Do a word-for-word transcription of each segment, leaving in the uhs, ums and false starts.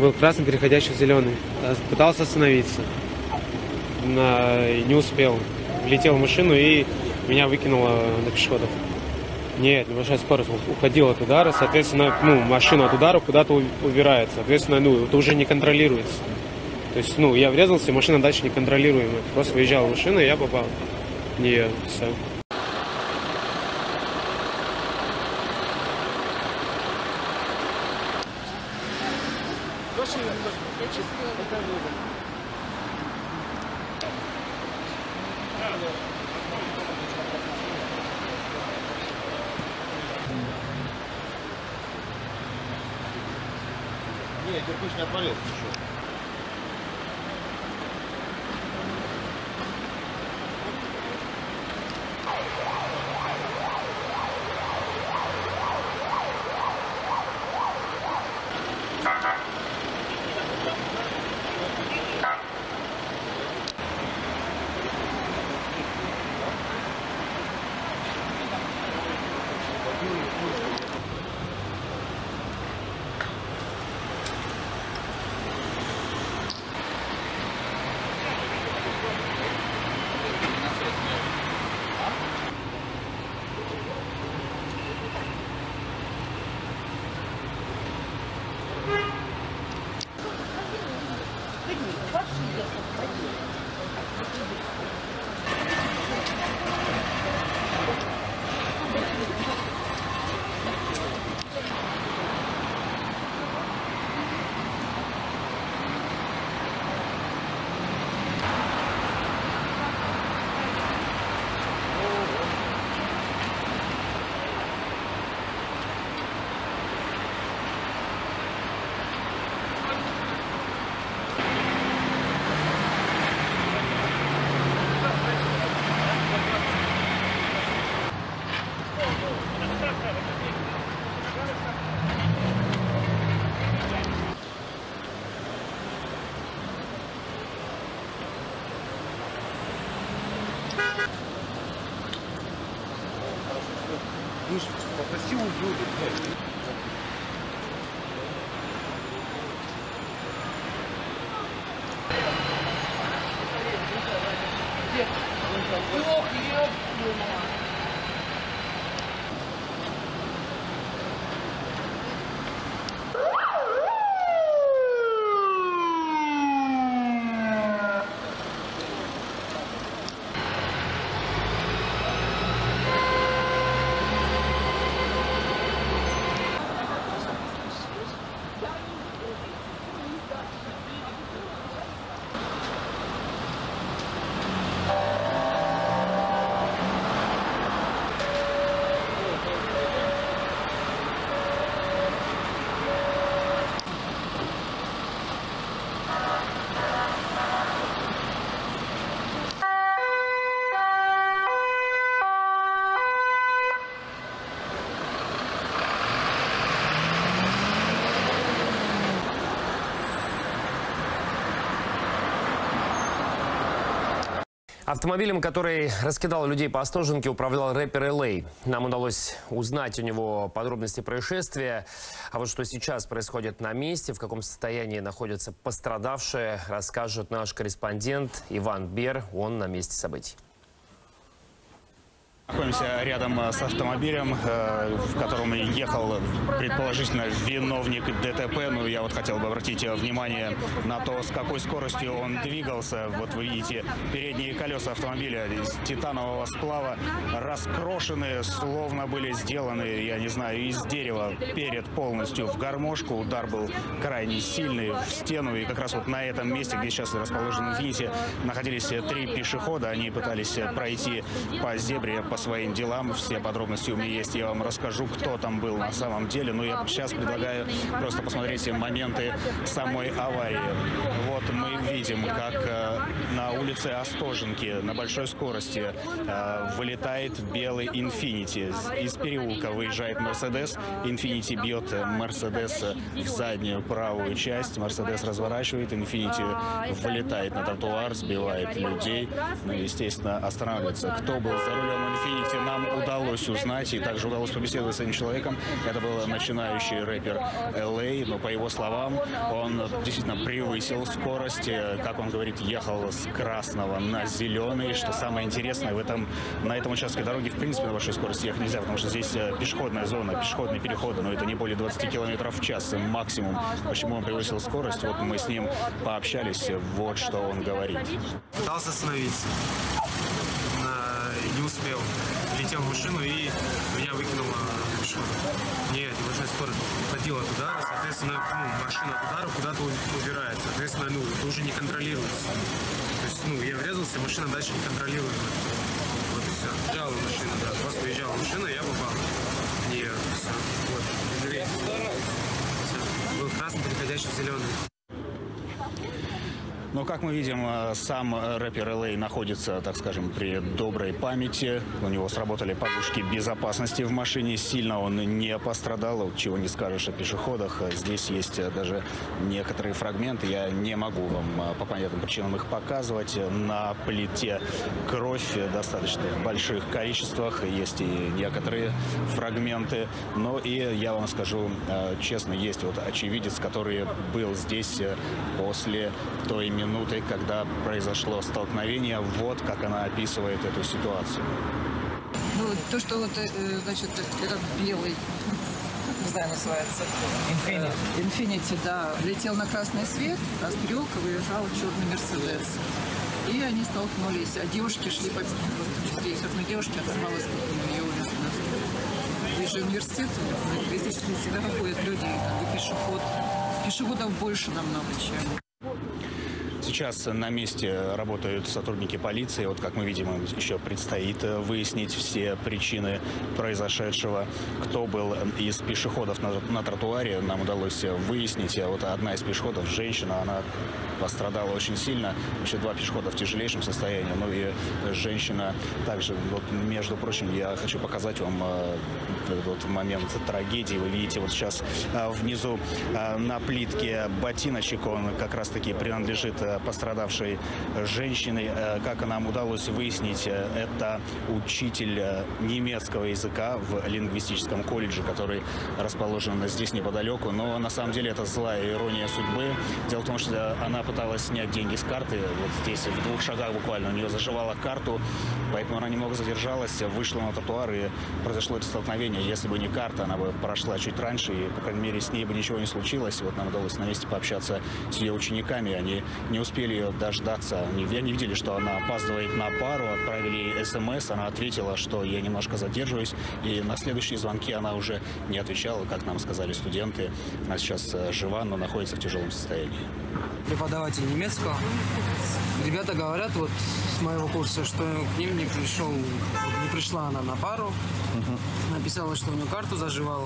Был красный, переходящий в зеленый. Пытался остановиться. Не успел. Влетел в машину и меня выкинуло на пешеходов. Нет, небольшая скорость, уходил от удара, соответственно, ну, машина от удара куда-то убирается, соответственно, ну, это уже не контролируется. То есть, ну, я врезался, машина дальше неконтролируемая. Просто выезжала машина, и я попал в нее. Все. Нет, кирпич не отвалился еще. Попроси у Юли. Ох, ёб твою мать. Автомобилем, который раскидал людей по Остоженке, управлял рэпер эл эй. Нам удалось узнать у него подробности происшествия. А вот что сейчас происходит на месте, в каком состоянии находятся пострадавшие, расскажет наш корреспондент Иван Бер. Он на месте событий. Находимся рядом с автомобилем, в котором ехал предположительно виновник ДТП. Ну, я вот хотел бы обратить внимание на то, с какой скоростью он двигался. Вот вы видите, передние колеса автомобиля из титанового сплава раскрошены, словно были сделаны, я не знаю, из дерева. Перед полностью в гармошку. Удар был крайне сильный в стену. И как раз вот на этом месте, где сейчас расположены, видите, находились три пешехода. Они пытались пройти по зебре, по своим делам. Все подробности у меня есть, я вам расскажу, кто там был на самом деле. Но я сейчас предлагаю просто посмотреть моменты самой аварии. Вот мы видим, как э, на улице Остоженки на большой скорости э, вылетает белый Инфинити. Из переулка выезжает Мерседес. Инфинити бьет Мерседес в заднюю правую часть. Мерседес разворачивает. Инфинити вылетает на тротуар, сбивает людей. Ну, естественно, останавливается. Кто был за рулем Инфинити? видите, нам удалось узнать и также удалось побеседовать с этим человеком. Это был начинающий рэпер эл эй, но по его словам, он действительно превысил скорость. Как он говорит, ехал с красного на зеленый. Что самое интересное, в этом, на этом участке дороги в принципе на большой скорости ехать нельзя, потому что здесь пешеходная зона, пешеходные переходы, но это не более двадцати километров в час максимум. Почему он превысил скорость? Вот мы с ним пообщались, вот что он говорит. Пытался остановиться, не успел. Летел в машину и меня выкинуло на пешехода. Нет, небольшая скорость. Уходила от удара, соответственно, ну, машина от удара куда-то убирает. Соответственно, ну, это уже не контролируется. То есть, ну, я врезался, машина дальше не контролируема. Вот и все. Уезжала машина, да. Просто уезжала машина, я попал в нее. Все. Вот. Все. Был красный, переходящий в зеленый. Но, как мы видим, сам рэпер эл эй находится, так скажем, при доброй памяти. У него сработали подушки безопасности в машине. Сильно он не пострадал, чего не скажешь о пешеходах. Здесь есть даже некоторые фрагменты. Я не могу вам по понятным причинам их показывать. На плите кровь достаточно в больших количествах. Есть и некоторые фрагменты. Но и я вам скажу честно, есть вот очевидец, который был здесь после той минуты, минуты, когда произошло столкновение. Вот как она описывает эту ситуацию. Ну, то, что вот, значит, этот белый, не знаю, называется. Инфинити. Инфинити, да. Летел на красный свет, а с переулка выезжал черный Мерседес. И они столкнулись. А девушки шли по... Вот здесь одной девушке оторвалась, ее увезли. Здесь же университет, здесь всегда ходят люди, и пешеход. Пешеходов больше намного, чем... Сейчас на месте работают сотрудники полиции. Вот, как мы видим, им еще предстоит выяснить все причины произошедшего. Кто был из пешеходов на, на тротуаре, нам удалось выяснить. А вот одна из пешеходов, женщина, она пострадала очень сильно. Вообще два пешехода в тяжелейшем состоянии. Ну и женщина также. Вот, между прочим, я хочу показать вам э, этот вот момент трагедии. Вы видите вот сейчас э, внизу э, на плитке ботиночек. Он как раз-таки принадлежит э, пострадавшей женщине. Э, как нам удалось выяснить, э, это учитель э, немецкого языка в лингвистическом колледже, который расположен здесь неподалеку. Но на самом деле это злая ирония судьбы. Дело в том, что она пыталась снять деньги с карты. Вот здесь в двух шагах буквально у нее заживала карту, поэтому она немного задержалась, вышла на тротуар и произошло это столкновение. Если бы не карта, она бы прошла чуть раньше и, по крайней мере, с ней бы ничего не случилось. Вот нам удалось на месте пообщаться с ее учениками. Они не успели ее дождаться. Они, они видели, что она опаздывает на пару, отправили ей смс. Она ответила, что я немножко задерживаюсь. И на следующие звонки она уже не отвечала, как нам сказали студенты. Она сейчас жива, но находится в тяжелом состоянии. Преподаватель немецкого. Ребята говорят вот с моего курса, что к ним не пришел, не пришла она на пару. Uh-huh. Написала, что у нее карту заживала.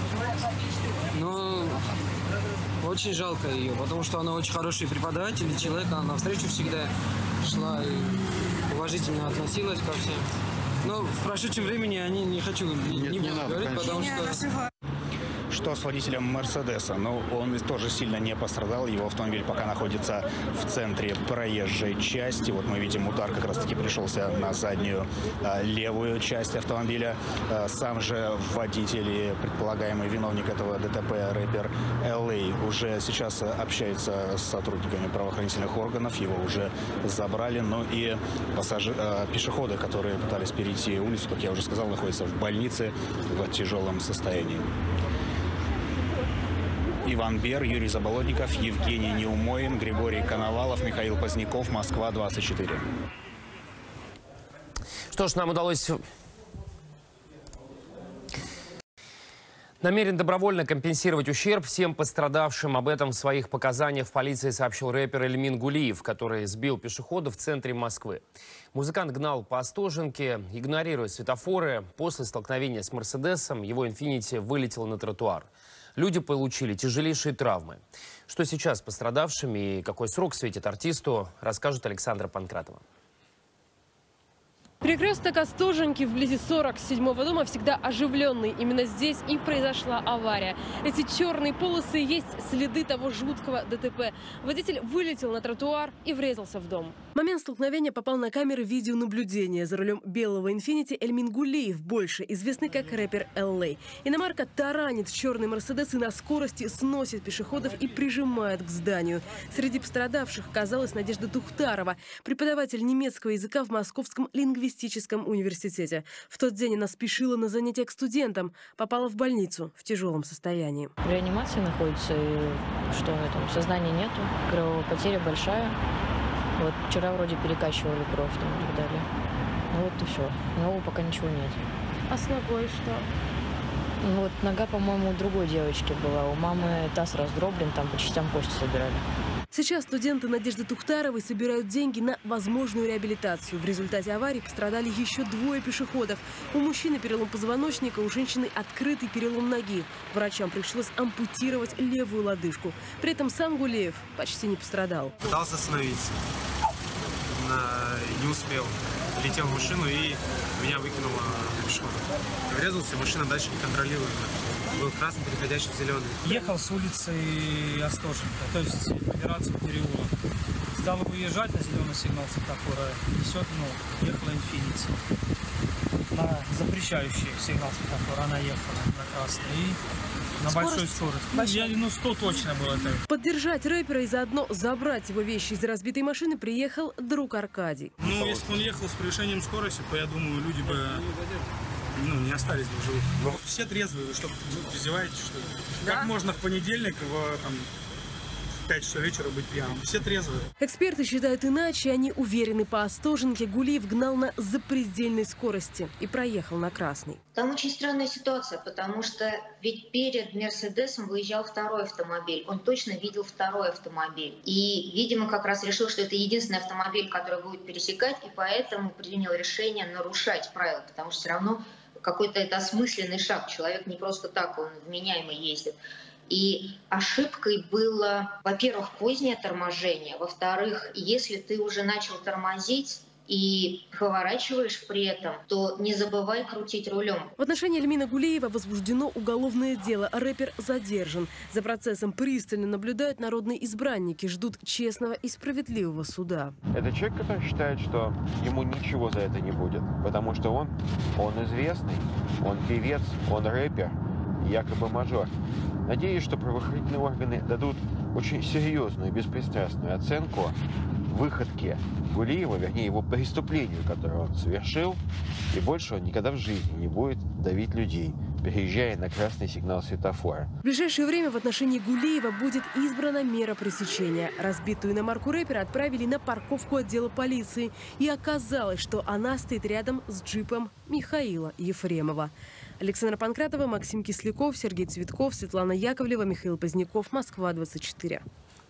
Но очень жалко ее, потому что она очень хороший преподаватель, и человек, она навстречу всегда шла и уважительно относилась ко всем. Но в прошедшем времени они не хочу не, не, не буду говорить, конечно. Потому что... Что с водителем Мерседеса? Ну, он тоже сильно не пострадал. Его автомобиль пока находится в центре проезжей части. Вот мы видим, удар как раз-таки пришелся на заднюю а, левую часть автомобиля. А, сам же водитель и предполагаемый виновник этого ДТП, рэпер эл эй, уже сейчас общается с сотрудниками правоохранительных органов. Его уже забрали. Ну и пассажи... а, пешеходы, которые пытались перейти улицу, как я уже сказал, находятся в больнице в тяжелом состоянии. Иван Бер, Юрий Заболотников, Евгений Неумоин, Григорий Коновалов, Михаил Поздняков, Москва, двадцать четыре. Что ж, нам удалось... Намерен добровольно компенсировать ущерб всем пострадавшим. Об этом в своих показаниях в полиции сообщил рэпер Эльмин Гулиев, который сбил пешехода в центре Москвы. Музыкант гнал по Остоженке, игнорируя светофоры. После столкновения с Мерседесом его «Инфинити» вылетел на тротуар. Люди получили тяжелейшие травмы. Что сейчас с пострадавшими и какой срок светит артисту, расскажет Александра Панкратова. Перекресток Остоженки вблизи сорок седьмого дома всегда оживленный. Именно здесь и произошла авария. Эти черные полосы и есть следы того жуткого ДТП. Водитель вылетел на тротуар и врезался в дом. Момент столкновения попал на камеры видеонаблюдения. За рулем белого «Инфинити» Эльмин Гулиев, больше известный как рэпер эл эй. Иномарка таранит черный «Мерседес» и на скорости сносит пешеходов и прижимает к зданию. Среди пострадавших оказалась Надежда Тухтарова, преподаватель немецкого языка в Московском лингвистическом университете. В тот день она спешила на занятия к студентам. Попала в больницу в тяжелом состоянии. В реанимации находится, и что на этом? Сознания нету, кровопотеря большая. Вот вчера вроде перекачивали кровь там и так далее. Ну вот и все. Нового пока ничего нет. А с ногой что? Ну вот нога, по-моему, у другой девочки была. У мамы таз раздроблен, там по частям кости собирали. Сейчас студенты Надежды Тухтаровой собирают деньги на возможную реабилитацию. В результате аварии пострадали еще двое пешеходов. У мужчины перелом позвоночника, у женщины открытый перелом ноги. Врачам пришлось ампутировать левую лодыжку. При этом сам Гулиев почти не пострадал. Пытался остановиться, не успел. Летел в машину и меня выкинуло на пешеходов. Врезался, машина дальше неконтролируемая. Был красный, переходящий в зеленый. Ехал с улицы Остоженка, то есть операцию переулок. Стал уезжать на зеленый сигнал светофора. Несет, ну, ехала «Инфинити». На запрещающий сигнал светофора она ехала на красный. И на большой скорости. Ну, я, ну, сто точно было это. Поддержать рэпера и заодно забрать его вещи из разбитой машины приехал друг Аркадий. Ну, если бы он ехал с превышением скорости, то, я думаю, люди бы, ну, не остались бы в живых. Но все трезвые, вы что, издеваетесь, что ли? Да? Как можно в понедельник в, там, в пять часов вечера быть пьяным? Все трезвые. Эксперты считают иначе. Они уверены, по Остоженке Гулиев гнал на запредельной скорости и проехал на красный. Там очень странная ситуация, потому что ведь перед «Мерседесом» выезжал второй автомобиль. Он точно видел второй автомобиль. И, видимо, как раз решил, что это единственный автомобиль, который будет пересекать, и поэтому принял решение нарушать правила, потому что все равно какой-то это осмысленный шаг. Человек не просто так, он вменяемо ездит. И ошибкой было, во-первых, позднее торможение, во-вторых, если ты уже начал тормозить и поворачиваешь при этом, то не забывай крутить рулем. В отношении Эльмина Гулиева возбуждено уголовное дело. Рэпер задержан. За процессом пристально наблюдают народные избранники, ждут честного и справедливого суда. Это человек, который считает, что ему ничего за это не будет, потому что он, он известный, он певец, он рэпер, якобы мажор. Надеюсь, что правоохранительные органы дадут очень серьезную и беспристрастную оценку выходке Гулиева, вернее, его преступлению, которое он совершил, и больше он никогда в жизни не будет давить людей, переезжая на красный сигнал светофора. В ближайшее время в отношении Гулиева будет избрана мера пресечения. Разбитую иномарку рэпера отправили на парковку отдела полиции. И оказалось, что она стоит рядом с джипом Михаила Ефремова. Александра Панкратова, Максим Кисляков, Сергей Цветков, Светлана Яковлева, Михаил Поздняков, Москва двадцать четыре.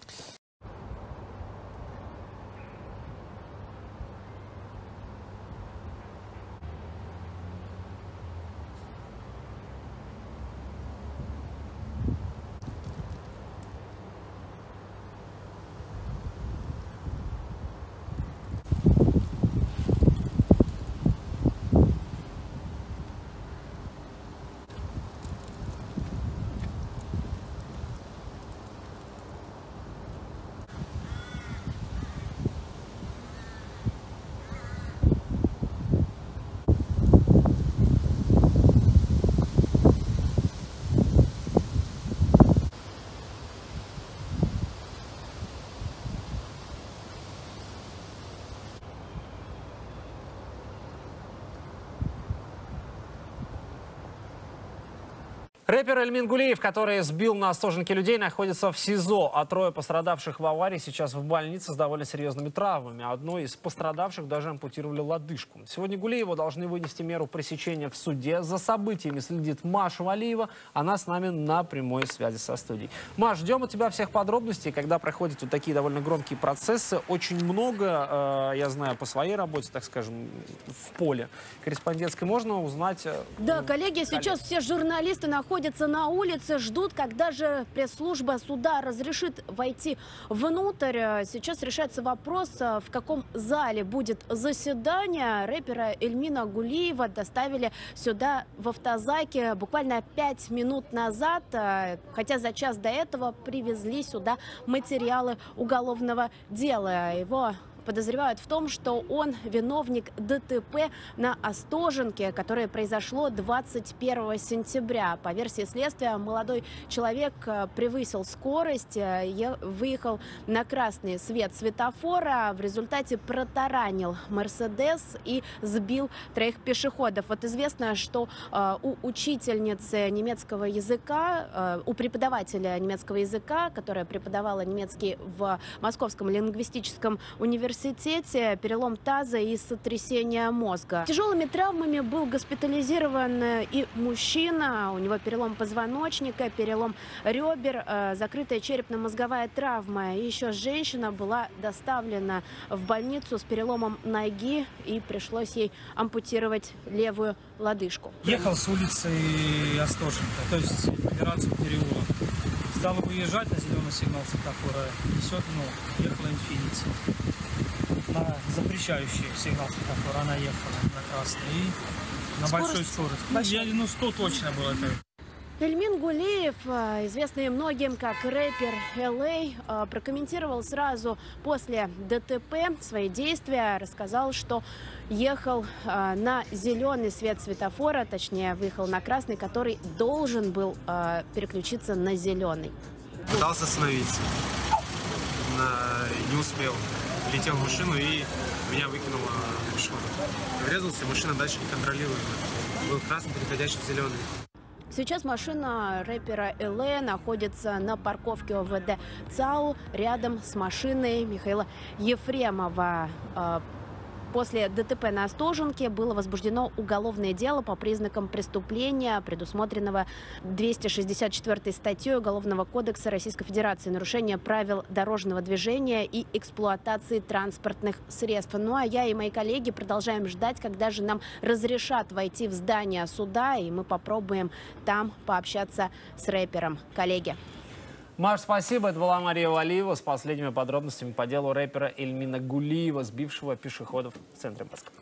Рэпер Эльмин Гулиев, который сбил на Остоженке людей, находится в СИЗО, а трое пострадавших в аварии сейчас в больнице с довольно серьезными травмами. Одной из пострадавших даже ампутировали лодыжку. Сегодня Гулиеву должны вынести меру пресечения в суде. За событиями следит Маша Валиева. Она с нами на прямой связи со студией. Маш, ждем от тебя всех подробностей, когда проходят вот такие довольно громкие процессы. Очень много, э, я знаю, по своей работе, так скажем, в поле корреспондентской можно узнать. Э, да, коллеги, коллег. Сейчас все журналисты находятся находятся на улице, ждут, когда же пресс-служба суда разрешит войти внутрь. Сейчас решается вопрос, в каком зале будет заседание. Рэпера Эльмина Гулиева доставили сюда в автозаке буквально пять минут назад, хотя за час до этого привезли сюда материалы уголовного дела. Его подозревают в том, что он виновник ДТП на Остоженке, которое произошло двадцать первого сентября. По версии следствия, молодой человек превысил скорость, выехал на красный свет светофора, в результате протаранил Мерседес и сбил троих пешеходов. Вот известно, что у учительницы немецкого языка, у преподавателя немецкого языка, которая преподавала немецкий в Московском лингвистическом университете, перелом таза и сотрясение мозга. Тяжелыми травмами был госпитализирован и мужчина. У него перелом позвоночника, перелом ребер, закрытая черепно-мозговая травма. И еще женщина была доставлена в больницу с переломом ноги, и пришлось ей ампутировать левую лодыжку. Ехал с улицы Остоженка, то есть операцию переулок. Стал выезжать на зеленый сигнал светофора, несет, ну, ехала Инфинити. На запрещающий сигнал светофора она ехала на красный и на Скорость большой скорости. большая. Ну, я, ну, сто точно было это. Эльмин Гулиев, известный многим как рэпер эл эй, прокомментировал сразу после ДТП свои действия, рассказал, что ехал на зеленый свет светофора, точнее, выехал на красный, который должен был переключиться на зеленый. Пытался остановиться, не успел. Летел в машину и меня выкинуло на пешехода. Врезался, машина дальше неконтролируемая. Был красный, переходящий в зеленый. Сейчас машина рэпера эл эй находится на парковке о вэ дэ ЦАУ рядом с машиной Михаила Ефремова. После ДТП на Остоженке было возбуждено уголовное дело по признакам преступления, предусмотренного двести шестьдесят четвёртой статьей Уголовного кодекса Российской Федерации, нарушение правил дорожного движения и эксплуатации транспортных средств. Ну а я и мои коллеги продолжаем ждать, когда же нам разрешат войти в здание суда, и мы попробуем там пообщаться с рэпером. Коллеги. Маш, спасибо. Это была Мария Валиева с последними подробностями по делу рэпера Эльмина Гулиева, сбившего пешеходов в центре Москвы.